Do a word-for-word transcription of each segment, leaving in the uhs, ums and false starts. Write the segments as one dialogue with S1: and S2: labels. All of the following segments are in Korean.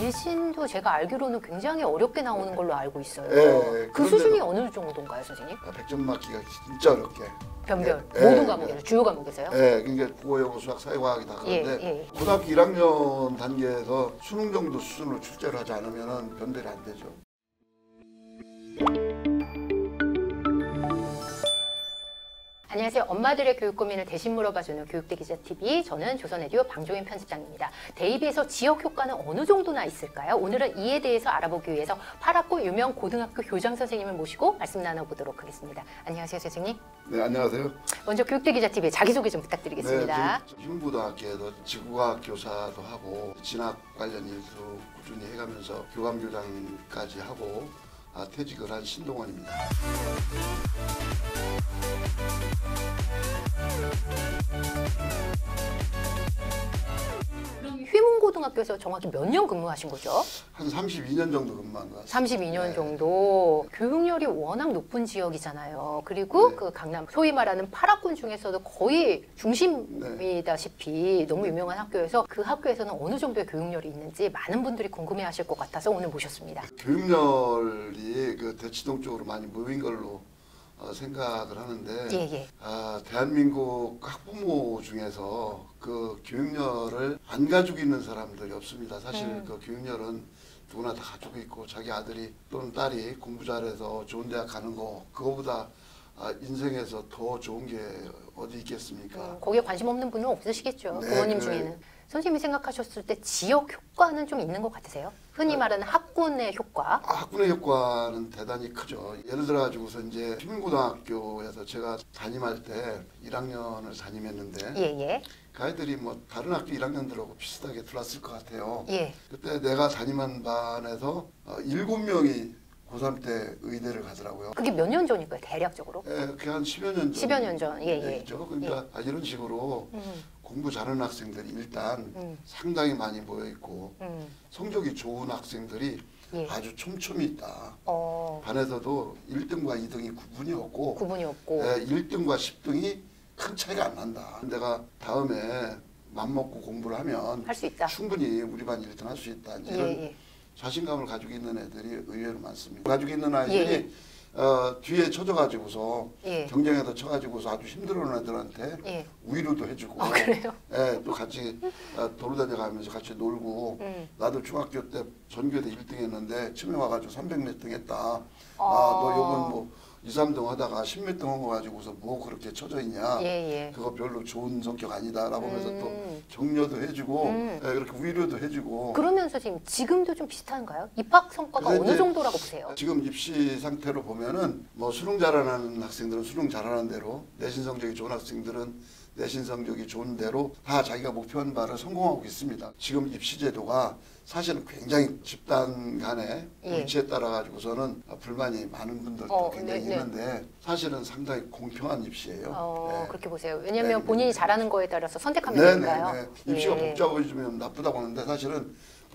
S1: 내신도 제가 알기로는 굉장히 어렵게 나오는 걸로 알고 있어요.
S2: 예,
S1: 그 수준이 어느 정도인가요, 선생님?
S2: 백 점 맞기가 진짜 어렵게.
S1: 변별,
S2: 예,
S1: 모든
S2: 예,
S1: 과목에서, 주요 과목에서요?
S2: 예, 그러니까 국어, 영어, 수학, 사회과학이 다 그런데
S1: 예, 예.
S2: 고등학교 일 학년 단계에서 수능 정도 수준으로 출제를 하지 않으면 변별이 안 되죠.
S1: 안녕하세요. 엄마들의 교육 고민을 대신 물어봐주는 교육대 기자티비, 저는 조선에듀 방종인 편집장입니다. 대입에서 지역 효과는 어느 정도나 있을까요? 오늘은 이에 대해서 알아보기 위해서 팔학구 유명 고등학교 교장 선생님을 모시고 말씀 나눠보도록 하겠습니다. 안녕하세요, 선생님.
S2: 네, 안녕하세요.
S1: 먼저 교육대 기자티비 자기소개 좀 부탁드리겠습니다.
S2: 네, 흉부고등학교에서 지구과학 교사도 하고 진학 관련 일도 꾸준히 해가면서 교감교장까지 하고 아, 퇴직을 한 신동원입니다.
S1: 그럼 휘문고등학교에서 정확히 몇 년 근무하신 거죠?
S2: 한 삼십이 년 정도 근무한 것 같습니다.
S1: 삼십이 년
S2: 네.
S1: 정도. 교육열이 워낙 높은 지역이잖아요. 그리고
S2: 네.
S1: 그 강남, 소위 말하는 팔학군 중에서도 거의 중심이다시피 너무 유명한 학교에서 그 학교에서는 어느 정도의 교육열이 있는지 많은 분들이 궁금해하실 것 같아서 오늘 모셨습니다.
S2: 교육열이 그 대치동 쪽으로 많이 모인 걸로 어, 생각을 하는데
S1: 예, 예.
S2: 아, 대한민국 학부모 중에서 그 교육열을 안 가지고 있는 사람들이 없습니다. 사실
S1: 음.
S2: 그 교육열은 누구나 다 가지고 있고 자기 아들이 또는 딸이 공부 잘해서 좋은 대학 가는 거 그거보다 아, 인생에서 더 좋은 게 어디 있겠습니까?
S1: 음, 거기에 관심 없는 분은 없으시겠죠.
S2: 네,
S1: 부모님
S2: 그-
S1: 중에는. 선생님이 생각하셨을 때 지역 효과는 좀 있는 것 같으세요? 흔히 말하는 학군의 효과.
S2: 아, 학군의 효과는 대단히 크죠. 예를 들어 가지고서 이제 휘문고등학교에서 제가 담임할 때 일 학년을 담임했는데
S1: 예, 예.
S2: 그 아이들이 뭐 다른 학교 일 학년들하고 비슷하게 들어왔을 것 같아요.
S1: 예.
S2: 그때 내가 담임한 반에서 어, 일곱 명이 고삼 때 의대를 가더라고요.
S1: 그게 몇 년 전일까요, 대략적으로?
S2: 예, 그게 한 십여 년 전.
S1: 십여 년 전, 예, 예.
S2: 얘기죠. 그러니까 아, 이런 식으로
S1: 음,
S2: 공부 잘하는 학생들이 일단
S1: 음,
S2: 상당히 많이 모여 있고
S1: 음.
S2: 성적이 좋은 학생들이
S1: 예.
S2: 아주 촘촘히 있다.
S1: 어,
S2: 반에서도 일 등과 이 등이 구분이 없고
S1: 구분이 없고.
S2: 예, 일 등과 십 등이 큰 차이가 안 난다. 내가 다음에 맘먹고 공부를 하면
S1: 할 수 있다.
S2: 충분히 우리 반 일 등 할 수 있다. 이런
S1: 예, 예.
S2: 자신감을 가지고 있는 애들이 의외로 많습니다. 가지고 있는 아이들이
S1: 예, 예.
S2: 어, 뒤에 쳐져가지고서
S1: 예.
S2: 경쟁에서 쳐가지고서 아주 힘들어하는 애들한테
S1: 예.
S2: 위로도 해주고
S1: 아, 그래요?
S2: 예, 또 같이 어, 돌아다녀가면서 같이 놀고
S1: 음.
S2: 나도 중학교 때 전교대 일 등 했는데 처음에 와가지고 삼백 몇 등 했다. 아,
S1: 아.
S2: 너 요번 뭐 이, 삼 등 하다가 십 몇 등 한 거 가지고서 뭐 그렇게 쳐져 있냐.
S1: 예, 예.
S2: 그거 별로 좋은 성격 아니다. 라고 하면서
S1: 음.
S2: 또 격려도 해주고
S1: 음.
S2: 예, 그렇게 위로도 해주고
S1: 그러면서 지금 지금도 좀 비슷한가요? 입학 성과가
S2: 근데
S1: 어느
S2: 이제
S1: 정도라고 보세요?
S2: 지금 입시 상태로 보면은 뭐 수능 잘하는 학생들은 수능 잘하는 대로 내신 성적이 좋은 학생들은 내신 성적이 좋은 대로 다 자기가 목표한 바를 성공하고 있습니다. 지금 입시 제도가 사실은 굉장히 집단 간의
S1: 예.
S2: 위치에 따라 가지고서는 불만이 많은 분들도
S1: 어,
S2: 굉장히
S1: 네, 네.
S2: 있는데 사실은 상당히 공평한 입시예요.
S1: 어,
S2: 네.
S1: 그렇게 보세요. 왜냐하면
S2: 네,
S1: 본인이
S2: 네.
S1: 잘하는 거에 따라서 선택하면
S2: 네,
S1: 되니까요.
S2: 네, 네. 입시가
S1: 예.
S2: 복잡해지면 나쁘다고 하는데 사실은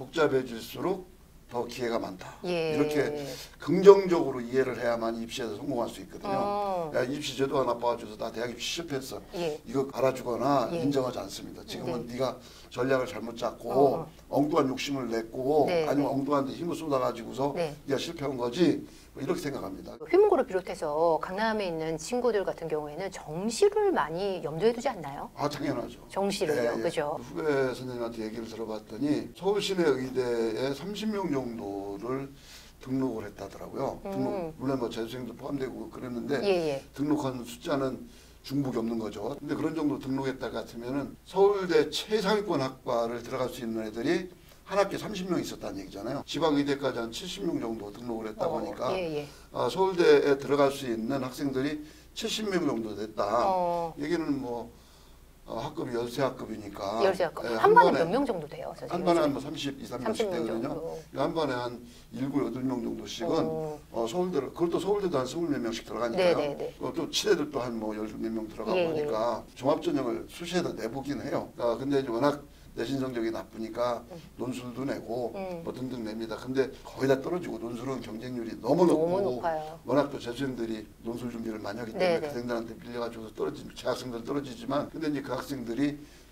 S2: 복잡해질수록 더 기회가 많다.
S1: 예.
S2: 이렇게 긍정적으로 이해를 해야만 입시에서 성공할 수 있거든요.
S1: 어.
S2: 야, 입시 제도가 나빠가지고서 나 대학 입시 실패했어.
S1: 예.
S2: 이거 알아주거나
S1: 예.
S2: 인정하지 않습니다. 지금은
S1: 네.
S2: 네. 가 전략을 잘못 잡고
S1: 어.
S2: 엉뚱한 욕심을 냈고
S1: 네,
S2: 아니면
S1: 네.
S2: 엉뚱한 데 힘을 쏟아가지고서
S1: 네.
S2: 네가 실패한 거지. 뭐 이렇게 생각합니다.
S1: 휘문고를 비롯해서 강남에 있는 친구들 같은 경우에는 정시를 많이 염두에 두지 않나요?
S2: 아 당연하죠.
S1: 정시를요,
S2: 예, 예.
S1: 그죠?
S2: 후배 선생님한테 얘기를 들어봤더니 서울시내 의대에 삼십 명 정도를 등록을 했다더라고요.
S1: 음.
S2: 등록, 물론 뭐 재수생도 포함되고 그랬는데
S1: 예, 예.
S2: 등록한 숫자는 중복이 없는 거죠. 근데 그런 정도 등록했다 같으면은 서울대 최상위권 학과를 들어갈 수 있는 애들이 한 학기에 삼십 명 있었다는 얘기잖아요. 지방의대까지 한 칠십 명 정도 등록을 했다고
S1: 어,
S2: 하니까
S1: 예, 예.
S2: 아, 서울대에 들어갈 수 있는 학생들이 칠십 명 정도 됐다.
S1: 어.
S2: 얘기는 뭐 어, 학급이 열세 학급이니까
S1: 열세 학급.
S2: 예,
S1: 한 반에 몇 명 정도 돼요, 선생님?
S2: 한 반에 한뭐 삼십이,
S1: 삼십
S2: 삼십
S1: 명
S2: 되거든요.
S1: 정도.
S2: 한 반에 한 일곱, 여덟 명 정도씩은
S1: 어.
S2: 어, 서울대를 그것도 서울대도 한 스물 몇 명씩 들어가니까요.
S1: 네, 네, 네.
S2: 어, 또 치대들도 한 뭐 열몇 명 들어가고
S1: 예,
S2: 하니까 종합전형을 수시에다 내보긴 해요. 아, 근데 이제 워낙 내신 성적이 나쁘니까 논술도 내고
S1: 음.
S2: 뭐 등등 냅니다. 근데 거의 다 떨어지고 논술은 경쟁률이 너무
S1: 너무
S2: 높고
S1: 높아요.
S2: 워낙 또 재수생들이 논술 준비를 많이 하기 때문에
S1: 네네.
S2: 그 학생들한테 빌려가지고 떨어진 재학생들 떨어지지만 근데 이제 그 학생들이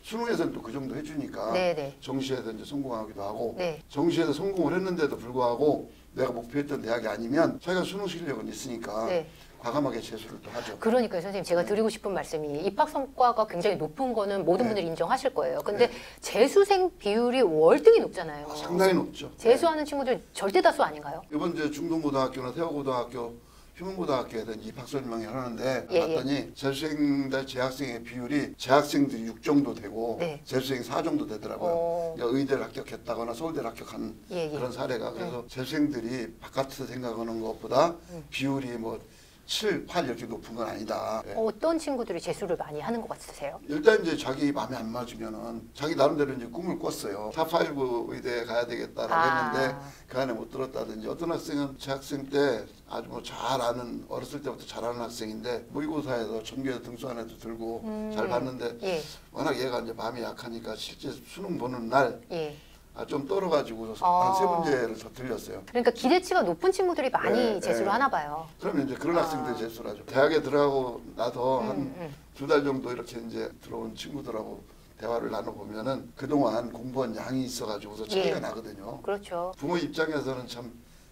S2: 수능에서는 또 그 정도 해주니까
S1: 네네.
S2: 정시에서 이제 성공하기도 하고
S1: 네.
S2: 정시에서 성공을 했는데도 불구하고 내가 목표했던 대학이 아니면 자기가 수능 실력은 있으니까
S1: 네.
S2: 과감하게 재수를 또 하죠.
S1: 그러니까요, 선생님. 제가 드리고 싶은 말씀이 입학 성과가 굉장히 높은 거는 모든
S2: 네.
S1: 분들이 인정하실 거예요. 근데
S2: 네.
S1: 재수생 비율이 월등히 높잖아요.
S2: 아, 상당히 높죠.
S1: 재수하는 친구들 절대 다수 아닌가요?
S2: 이번 이제 중동고등학교나 태호고등학교, 휴문고등학교에 대한 입학 설명을 하는데
S1: 예,
S2: 봤더니 재수생들 재학생의 비율이 재학생들이 육 정도 되고
S1: 네.
S2: 재수생이 사 정도 되더라고요.
S1: 어.
S2: 그러니까 의대를 합격했다거나 서울대를 합격한
S1: 예, 예.
S2: 그런 사례가 그래서 재수생들이 바깥에서 생각하는 것보다
S1: 음.
S2: 비율이 뭐 칠, 팔 이렇게 높은 건 아니다. 예.
S1: 어떤 친구들이 재수를 많이 하는 것 같으세요?
S2: 일단 이제 자기 마음에 안 맞으면은 자기 나름대로 이제 꿈을 꿨어요. 탑오브 의대에 가야 되겠다라고
S1: 아.
S2: 했는데 그 안에 못 들었다든지 어떤 학생은 재학생 때 아주 뭐 잘 아는 어렸을 때부터 잘 아는 학생인데 모의고사에서 전교에서 등수안에도 들고
S1: 음.
S2: 잘 봤는데
S1: 예,
S2: 워낙 얘가 이제 마음이 약하니까 실제 수능 보는 날
S1: 예.
S2: 아, 좀 떨어가지고
S1: 아.
S2: 한 세 문제를 더 틀렸어요.
S1: 그러니까 기대치가 높은 친구들이 많이
S2: 네,
S1: 재수를
S2: 네.
S1: 하나 봐요.
S2: 그러면 이제 그런
S1: 아.
S2: 학생들 재수를 하죠. 대학에 들어가고 나서
S1: 음,
S2: 한
S1: 음.
S2: 두 달 정도 이렇게 이제 들어온 친구들하고 대화를 나눠보면은 그동안 공부한 양이 있어가지고서 차이가
S1: 예.
S2: 나거든요.
S1: 그렇죠.
S2: 부모 입장에서는 참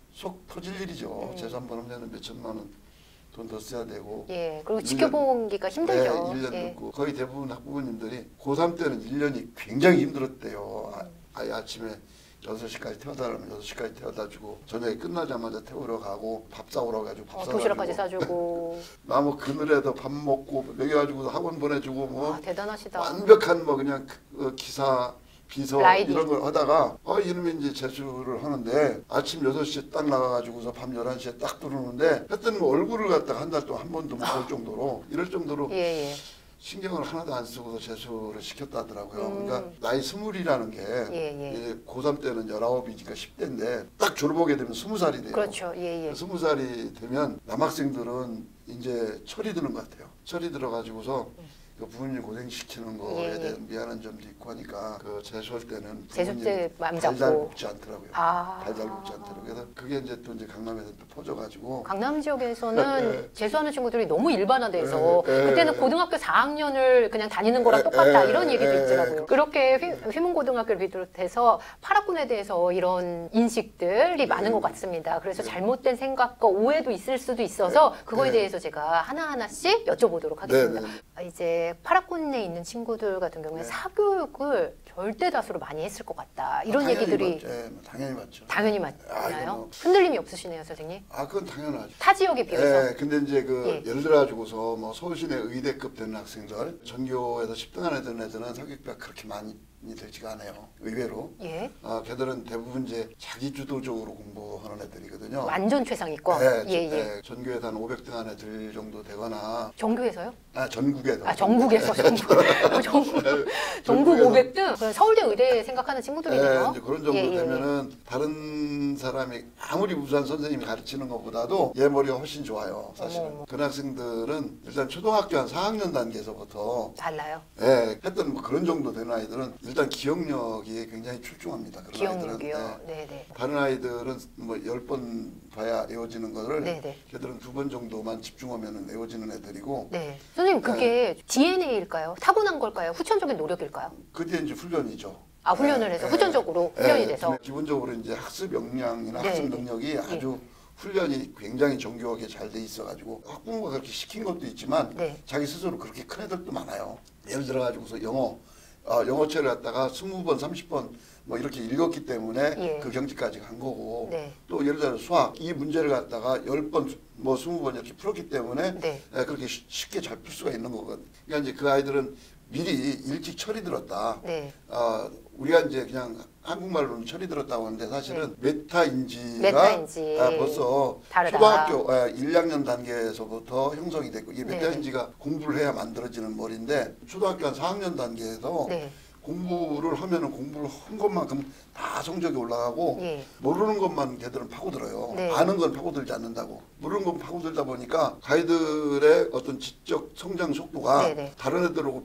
S2: 속 터질 일이죠.
S1: 음.
S2: 재수 한 번 하면 몇 천만 원 돈 더 써야 되고.
S1: 예, 그리고
S2: 일 년,
S1: 지켜보기가 힘들죠.
S2: 네, 일 년
S1: 예.
S2: 늦고 거의 대부분 학부모님들이 고삼 때는 일 년이 굉장히 힘들었대요. 아, 아예 아침에 여섯 시까지 태워다 주면 여섯 시까지 태워다 주고 저녁에 끝나자마자 태우러 가고 밥 사오러 가지고 밥
S1: 어,
S2: 사다
S1: 도시락까지
S2: 주고
S1: 사주고.
S2: 나뭐 그늘에도 밥 먹고 먹여가지고 학원 보내주고 뭐
S1: 아, 대단하시다.
S2: 완벽한 뭐 그냥 그, 어, 기사 비서
S1: 라이딩.
S2: 이런 걸 하다가 어 이놈이 이제 재수를 하는데 아침 여섯 시에 딱 나가가지고서 밤 열한 시에 딱 들어오는데 했더니 뭐 얼굴을 갖다가 한 달 동안 한 번도 못 볼 정도로 이럴 정도로
S1: 예, 예.
S2: 신경을 하나도 안 쓰고서 재수를 시켰다 하더라고요.
S1: 음.
S2: 그러니까 나이 스물이라는 게
S1: 예, 예.
S2: 이제 고삼 때는 열아홉이니까 십 대인데 딱 졸업하게 되면 스무 살이 돼요.
S1: 그렇죠. 예, 예.
S2: 스무 살이 되면 남학생들은 이제 철이 드는 것 같아요. 철이 들어가지고서 그 부모님 고생시키는 거에
S1: 예, 예.
S2: 대한 미안한 점도 있고 하니까 그 재수할 때는
S1: 재수 때 마음
S2: 달달
S1: 잡고.
S2: 먹지 않더라고요.
S1: 아.
S2: 달달 먹지 않더라고요. 그래서 그게 이제 또 이제 강남에서 또 퍼져가지고
S1: 강남 지역에서는
S2: 예, 예.
S1: 재수하는 친구들이 너무 일반화돼서
S2: 예, 예,
S1: 그때는
S2: 예.
S1: 고등학교 사 학년을 그냥 다니는 거랑
S2: 예,
S1: 똑같다
S2: 예,
S1: 이런 얘기도
S2: 예,
S1: 있더라고요.
S2: 예.
S1: 그렇게 휘- 휘문고등학교를 비롯해서 파라군에 대해서 이런 인식들이 많은 것 같습니다. 그래서
S2: 예.
S1: 잘못된 생각과 오해도 있을 수도 있어서 그거에
S2: 예.
S1: 대해서 제가 하나하나씩 여쭤보도록 하겠습니다.
S2: 네, 네.
S1: 이제 파라군에 있는 친구들 같은 경우에
S2: 네.
S1: 사교육을 절대 다수로 많이 했을 것 같다. 이런
S2: 당연히
S1: 얘기들이
S2: 맞죠. 예, 뭐 당연히 맞죠.
S1: 당연히
S2: 아, 이거
S1: 맞나요?
S2: 뭐.
S1: 흔들림이 없으시네요, 선생님.
S2: 아 그건 당연하죠.
S1: 타 지역에 비해서.
S2: 예, 근데 이제 그
S1: 예.
S2: 예를 들어 가지고서 뭐 서울시내 의대급 되는 학생들 전교에서 십 등 안에 드는 애들은 사교육비가 그렇게 많이 되지가 않아요. 의외로.
S1: 예.
S2: 아, 걔들은 대부분 이제 자기 주도적으로 공부하는 애들이거든요.
S1: 완전 최상위권.
S2: 네,
S1: 예,
S2: 저-
S1: 예.
S2: 네, 전교에서 한 오백 등 안에 들 정도 되거나
S1: 전교에서요?
S2: 아 전국에서
S1: 아, 전국에서 전국. 어, 전국. 전국
S2: 전국에서.
S1: 오백 등. 그럼 서울대 의대 생각하는 친구들이네요.
S2: 네, 이제 그런 정도
S1: 예, 예, 예.
S2: 되면은 다른 사람이 아무리 우수한 선생님이 가르치는 것보다도 얘 머리가 훨씬 좋아요. 사실은.
S1: 어머, 어머.
S2: 그런 학생들은 일단 초등학교 한 사 학년 단계에서부터
S1: 달라요.
S2: 예, 했던 뭐 그런 정도 되는 아이들은 일단 기억력이 굉장히 출중합니다. 그런
S1: 기억력이요.
S2: 아이들은. 예.
S1: 네, 네.
S2: 다른 아이들은 뭐 열 번 봐야 외워지는 거를
S1: 네, 네.
S2: 걔들은 두 번 정도만 집중하면 외워지는 애들이고
S1: 네. 선생님, 그게 디엔에이일까요? 타고난 걸까요? 후천적인 노력일까요?
S2: 그게 이제 훈련이죠.
S1: 아, 훈련을
S2: 예,
S1: 해서
S2: 예.
S1: 후천적으로 훈련이
S2: 예,
S1: 돼서.
S2: 근데 기본적으로 이제 학습 역량이나
S1: 네,
S2: 학습
S1: 네.
S2: 능력이 아주 훈련이 굉장히 정교하게 잘 돼 있어가지고 학부모가 그렇게 시킨 것도 있지만
S1: 네.
S2: 자기 스스로 그렇게 큰 애들도 많아요. 예를 들어 가지고서 영어 아, 영어책을 갖다가 스무 번, 삼십 번 뭐 이렇게 읽었기 때문에
S1: 예.
S2: 그 경지까지 간 거고
S1: 네.
S2: 또 예를 들어 수학 이 문제를 갖다가 열 번, 뭐 스무 번 이렇게 풀었기 때문에
S1: 네.
S2: 예, 그렇게 쉬- 쉽게 잘 풀 수가 있는 거거든. 그러니까 이제 그 아이들은 미리 일찍 철이 들었다.
S1: 네.
S2: 아, 우리가 이제 그냥 한국말로는 철이 들었다고 하는데 사실은 메타인지가
S1: 메타인지.
S2: 아, 벌써
S1: 다르다.
S2: 초등학교 아, 일 학년 단계에서부터 형성이 됐고 이게
S1: 네.
S2: 메타인지가 공부를 해야 만들어지는 머리인데 초등학교 한 사 학년 단계에서
S1: 네.
S2: 공부를 하면은 공부를 한 것만큼 다 성적이 올라가고
S1: 예.
S2: 모르는 것만 걔들은 파고들어요.
S1: 네.
S2: 아는 건 파고들지 않는다고. 모르는 건 파고들다 보니까 아이들의 어떤 지적 성장 속도가
S1: 네네.
S2: 다른 애들하고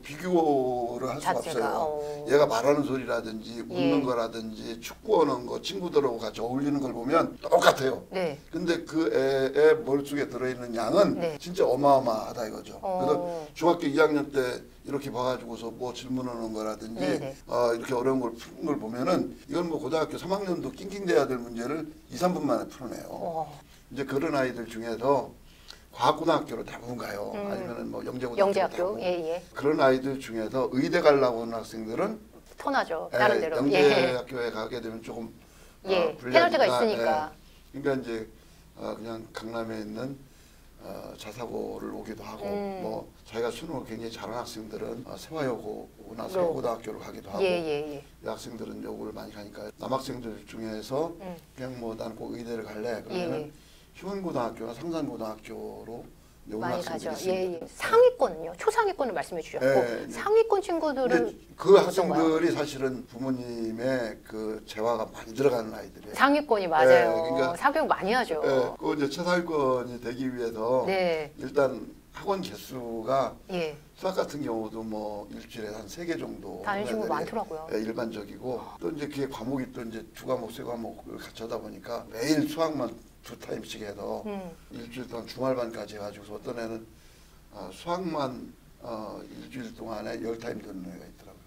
S2: 비교를 할 수가
S1: 자체가,
S2: 없어요.
S1: 어.
S2: 얘가 말하는 소리라든지 웃는
S1: 예.
S2: 거라든지 축구하는 거 친구들하고 같이 어울리는 걸 보면 똑같아요.
S1: 네.
S2: 근데 그 애의 머릿속에 들어있는 양은
S1: 네.
S2: 진짜 어마어마하다 이거죠.
S1: 어.
S2: 그래서 중학교 이 학년 때 이렇게 봐가지고서 뭐 질문하는 거라든지
S1: 네네.
S2: 어, 이렇게 어려운 걸 푸는 걸 보면은 이건 뭐 고등학교 삼 학년도 낑낑대야 될 문제를 이, 삼 분 만에 풀어내요.
S1: 어.
S2: 이제 그런 아이들 중에서 과학고등학교로 대부분 가요.
S1: 음.
S2: 아니면은 뭐 영재고등학교
S1: 영재학교,
S2: 가고.
S1: 예, 예.
S2: 그런 아이들 중에서 의대 가려고 하는 학생들은
S1: 터나죠. 다른
S2: 예,
S1: 데로. 예.
S2: 영재학교에 가게 되면 조금
S1: 예,
S2: 어, 불리하니까,
S1: 페널티가 있으니까.
S2: 예. 그러니까 이제 어, 그냥 강남에 있는 어, 자사고를 오기도 하고
S1: 음.
S2: 뭐 자기가 수능을 굉장히 잘하는 학생들은 어, 세화여고나 서울고등학교를 가기도 하고
S1: 예, 예, 예.
S2: 이 학생들은 여고를 많이 가니까 남학생들 중에서
S1: 음.
S2: 그냥 뭐 나는 꼭 의대를 갈래
S1: 예,
S2: 그러면
S1: 예.
S2: 휴문고등학교나 상산고등학교로 오는
S1: 많이
S2: 학생들이
S1: 가죠.
S2: 있습니다.
S1: 예, 예. 상위권은요? 초상위권을 말씀해 주셨고
S2: 예, 예.
S1: 상위권 친구들은
S2: 근데 그
S1: 어떤가요?
S2: 학생들이 사실은 부모님의 그 재화가 많이 들어가는 아이들이에요.
S1: 상위권이 맞아요.
S2: 예, 그러니까-
S1: 사교육 많이 하죠.
S2: 예, 그 이제 최상위권이 되기 위해서
S1: 네.
S2: 일단 학원 개수가
S1: 예.
S2: 수학 같은 경우도 뭐 일주일에 한 세 개 정도
S1: 다른 친구
S2: 애들이,
S1: 많더라고요.
S2: 예, 일반적이고 또 이제 그게 과목이 또 이제 두 과목 세 과목을 같이 하다 보니까 매일 수학만 두 타임씩 해서
S1: 음.
S2: 일주일 동안 주말반까지 해가지고서 어떤 애는 어, 수학만 어, 일주일 동안에 열 타임 듣는 애가 있더라고요.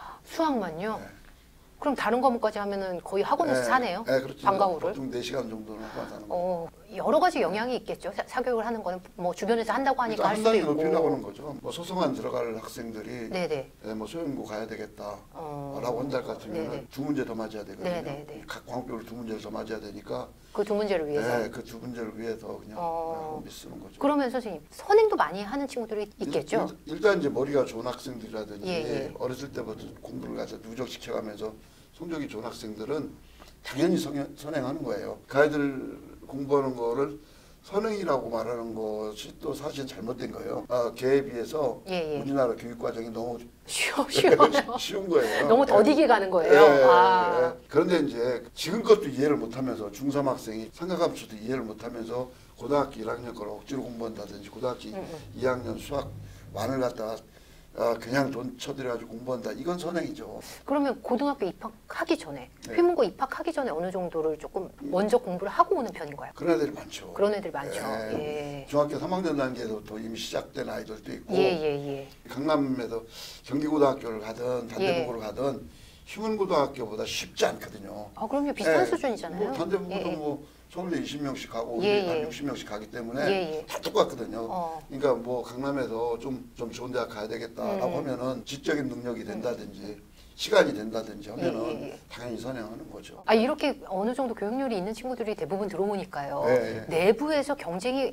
S1: 수학만요?
S2: 네.
S1: 그럼 다른 과목까지 하면은 거의 학원에서
S2: 네,
S1: 사네요.
S2: 네, 그렇죠.
S1: 방과후를.
S2: 보통 네 시간 정도는 학원 사는 거예요.
S1: 어, 여러 가지 영향이 있겠죠. 사, 사교육을 하는 거는 뭐 주변에서 한다고 하니까 할
S2: 한
S1: 수도
S2: 단계
S1: 있고.
S2: 높이려고 하는 거죠. 뭐 소송안 들어갈 학생들이
S1: 네네.
S2: 예, 뭐 소형고 가야 되겠다.
S1: 어.
S2: 라고 한달 같으면
S1: 네네.
S2: 두 문제 더 맞아야 되거든요.
S1: 네네네.
S2: 각 과목별로 두 문제를 더 맞아야 되니까
S1: 그 두 문제를 위해서.
S2: 네, 그 두 문제를 위해서 그냥
S1: 어.
S2: 어. 쓰는 거죠.
S1: 그러면 선생님 선행도 많이 하는 친구들이 있겠죠.
S2: 일, 단 이제 머리가 좋은 학생들이라든지
S1: 예, 예.
S2: 어렸을 때부터 공부를 가서 누적시켜가면서 성적이 좋은 학생들은 당연히 성형, 선행하는 거예요. 그 아이들 공부하는 거를 선행이라고 말하는 것이 또 사실 잘못된 거예요. 아, 걔에 비해서
S1: 예, 예.
S2: 우리나라 교육 과정이 너무
S1: 쉬워, 쉬워요.
S2: 쉬운 거예요.
S1: 너무
S2: 예.
S1: 더디게 가는 거예요.
S2: 예,
S1: 아.
S2: 예. 그런데 이제 지금 것도 이해를 못하면서 중삼 학생이 삼각함수도 이해를 못하면서 고등학교 일 학년 걸 억지로 공부한다든지 고등학교
S1: 음, 음.
S2: 이 학년 수학 완을 갖다가 아, 그냥 돈 쳐들여가지고 공부한다. 이건 선행이죠.
S1: 그러면 고등학교 입학하기 전에
S2: 네.
S1: 휘문고 입학하기 전에 어느 정도를 조금 먼저 공부를 하고 오는 편인가요?
S2: 그런 애들이 많죠.
S1: 그런 애들 많죠.
S2: 예.
S1: 예.
S2: 중학교 삼 학년 단계에서부터 이미 시작된 아이들도 있고
S1: 예, 예, 예.
S2: 강남에서 경기고등학교를 가든 단대부고를 가든 휴문고등학교보다 쉽지 않거든요.
S1: 아, 그럼요. 비슷한
S2: 예.
S1: 수준이잖아요.
S2: 뭐 단대부고도
S1: 예, 예.
S2: 뭐 서울대 이십 명씩 가고
S1: 예,
S2: 우리 한
S1: 예.
S2: 육십 명씩 가기 때문에
S1: 예, 예.
S2: 다 똑같거든요.
S1: 어.
S2: 그러니까 뭐 강남에서 좀, 좀 좋은 대학 가야 되겠다라고
S1: 음.
S2: 하면은 지적인 능력이 된다든지 시간이 된다든지 하면은
S1: 예, 예, 예.
S2: 당연히 선행하는 거죠.
S1: 아, 이렇게 어느 정도 교육열이 있는 친구들이 대부분 들어오니까요.
S2: 예, 예.
S1: 내부에서 경쟁이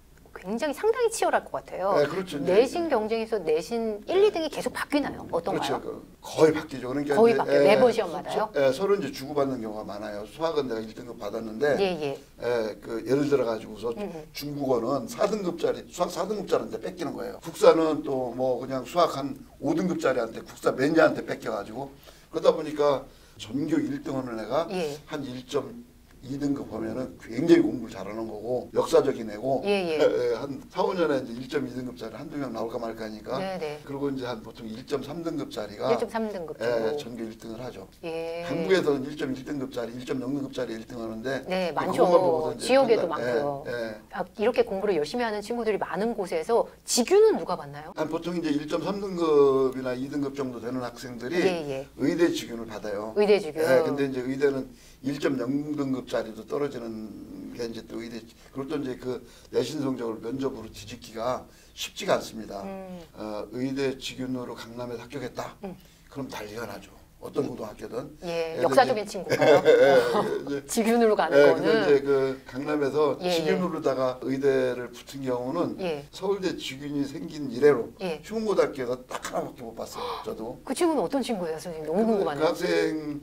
S1: 굉장히 상당히 치열할 것 같아요.
S2: 네, 그렇죠.
S1: 내신 경쟁에서 내신 일, 이 등이 계속 바뀌나요? 어떤가요?
S2: 그렇죠. 그 거의 바뀌죠. 그러니까
S1: 거의
S2: 이제,
S1: 바뀌어요.
S2: 예,
S1: 매번 시험마다요?
S2: 서, 예, 서로 이제 주고받는 경우가 많아요. 수학은 내가 일 등급 받았는데
S1: 예, 예.
S2: 예, 그 예를 들어 가지고서
S1: 음, 음.
S2: 중국어는 사 등급짜리 수학 사 등급짜리한테 뺏기는 거예요. 국사는 또 뭐 그냥 수학 한 오 등급짜리한테 국사 매니아한테 뺏겨 가지고 그러다 보니까 전교 일 등원을 내가
S1: 예.
S2: 한 일 점 이 등급 하면은 굉장히 공부를 잘하는 거고 역사적인 애고
S1: 예, 예.
S2: 예, 한 사, 오 년에 이제 일 점 이 등급짜리 한두 명 나올까 말까 하니까
S1: 네, 네.
S2: 그리고 이제 한 보통 일 점 삼 등급짜리가
S1: 일 점 삼 등급
S2: 예,
S1: 정도.
S2: 전교 일 등을 하죠.
S1: 예.
S2: 한국에서는 일 점 일 등급짜리, 일 점 영 등급짜리 일 등 하는데
S1: 네,
S2: 그것만
S1: 많죠.
S2: 보고서 이제
S1: 지역에도
S2: 판단-
S1: 많고요.
S2: 예, 예.
S1: 아, 이렇게 공부를 열심히 하는 친구들이 많은 곳에서 직유는 누가 받나요?
S2: 한 보통 이제 일 점 삼 등급이나 이 등급 정도 되는 학생들이
S1: 예, 예.
S2: 의대 직윤을 받아요.
S1: 의대 직유.
S2: 예, 근데 이제 의대는 일 점 영 등급짜리도 떨어지는 게 이제 또 의대 그리고 또 이제 그 내신 성적을 면접으로 뒤집기가 쉽지가 않습니다.
S1: 음.
S2: 어, 의대 직윤으로 강남에 합격했다.
S1: 음.
S2: 그럼 난리가 나죠. 어떤 고등학교든.
S1: 예,
S2: 예를
S1: 역사적인
S2: 이제-
S1: 친구가요.
S2: 예, 예, 이제
S1: 직윤으로 가는
S2: 예,
S1: 거는.
S2: 근데 이제 그 강남에서
S1: 예,
S2: 직윤으로다가 의대를 붙은 경우는
S1: 예.
S2: 서울대 직윤이 생긴 이래로
S1: 예.
S2: 휴문고등학교에서 딱 하나밖에 못 봤어요. 저도.
S1: 그 친구는 어떤 친구예요, 선생님? 너무
S2: 그
S1: 궁금하네요.
S2: 학생은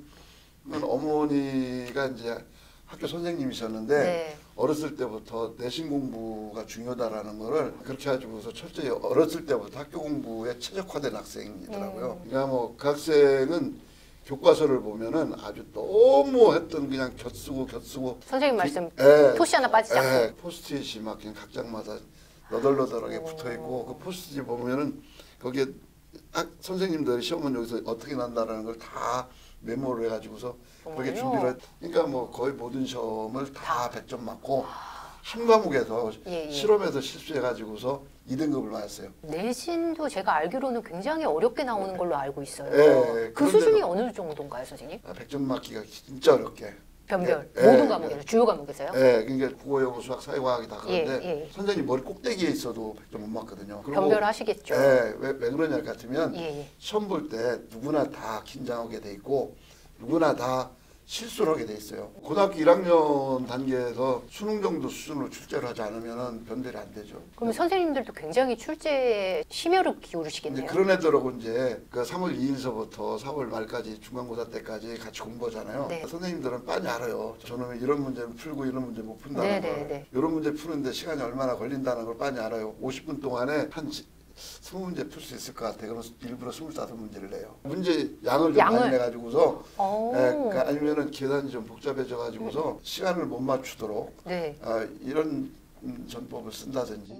S2: 어머니가 이제 학교 선생님이셨는데
S1: 네.
S2: 어렸을 때부터 내신 공부가 중요하다라는 거를 그렇게 해가지고서 철저히 어렸을 때부터 학교 공부에 최적화된 학생이더라고요.
S1: 음.
S2: 그러니까 뭐 그 학생은 교과서를 보면은 아주 너무 했던 그냥 곁쓰고 곁쓰고
S1: 선생님 말씀
S2: 예,
S1: 토시 하나 빠지지 않고.
S2: 예, 포스트잇이 막 그냥 각장마다 너덜너덜하게
S1: 오.
S2: 붙어 있고 그 포스트잇 보면은 거기에 학, 선생님들이 시험은 여기서 어떻게 난다라는 걸 다 메모를 해가지고서 그렇게
S1: 정말요?
S2: 준비를 했, 그러니까 뭐 거의 모든 시험을 다 백 점 맞고 한 과목에서
S1: 예, 예.
S2: 실험에서 실수해가지고서 이 등급을 맞았어요.
S1: 내신도 제가 알기로는 굉장히 어렵게 나오는 걸로 알고 있어요.
S2: 예,
S1: 그
S2: 그런데도-
S1: 수준이 어느 정도인가요, 선생님?
S2: 아, 백 점 맞기가 진짜 어렵게.
S1: 변별
S2: 예,
S1: 모든
S2: 예,
S1: 과목에서 주요 과목에서요?
S2: 예, 그러니까 국어, 영어, 수학, 사회과학이 다 그런데
S1: 예, 예.
S2: 선생님 머리 꼭대기에 있어도 백 점 못 맞거든요. 그리고
S1: 변별하시겠죠.
S2: 예, 왜, 왜 그러냐 같으면
S1: 예, 예.
S2: 시험 볼 때 누구나 다 긴장하게 돼 있고 누구나 다 실수를 하게 돼 있어요. 고등학교 일 학년 단계에서 수능 정도 수준으로 출제를 하지 않으면 변별이 안 되죠.
S1: 그러면 선생님들도 굉장히 출제에 심혈을
S2: 이제
S1: 기울이시겠네요.
S2: 그런 애들하고 이제 그 삼월 이일서부터 사월 말까지 중간고사 때까지 같이 공부하잖아요.
S1: 네.
S2: 선생님들은 빤히 알아요. 저는 이런 문제 풀고 이런 문제 못 푼다는
S1: 네,
S2: 걸.
S1: 네, 네.
S2: 이런 문제 푸는데 시간이 얼마나 걸린다는 걸 빤히 알아요. 오십 분 동안에 한 이십 문제 풀 수 있을 것 같아. 그럼 일부러 이십오 문제를 내요. 문제 양을 좀
S1: 양을?
S2: 많이 내가지고서
S1: 오.
S2: 예, 그 아니면은 계산이 좀 복잡해져가지고서 시간을 못 맞추도록
S1: 네.
S2: 아, 이런 음, 전법을 쓴다든지.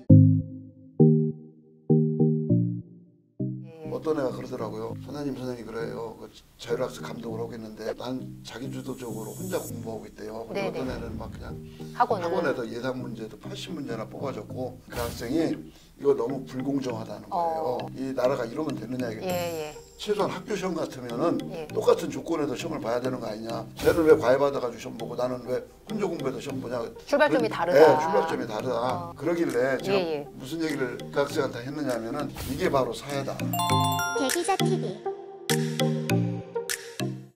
S1: 예.
S2: 어떤 애가 그러더라고요. 선생님 선생님 그래요. 그 자율학습 감독을 하고 있는데 난 자기주도적으로 혼자 공부하고 있대요. 근데
S1: 네네.
S2: 어떤 애는 막 그냥
S1: 학원을
S2: 학원에서 예상 문제도 팔십 문제나 뽑아줬고 그 학생이 이거 너무 불공정하다는 거예요.
S1: 어.
S2: 이 나라가 이러면 되느냐 이게.
S1: 예, 예.
S2: 최소한 학교 시험 같으면은
S1: 예.
S2: 똑같은 조건에서 시험을 봐야 되는 거 아니냐. 쟤는 왜 과외 받아가지고 시험 보고 나는 왜 혼자 공부해서 시험 보냐.
S1: 출발점이
S2: 그런-
S1: 다르다.
S2: 네, 출발점이 다르다.
S1: 어.
S2: 그러길래 제가
S1: 예, 예.
S2: 무슨 얘기를 그 학생한테 했느냐면은 이게 바로 사회다.
S3: 대기자 티비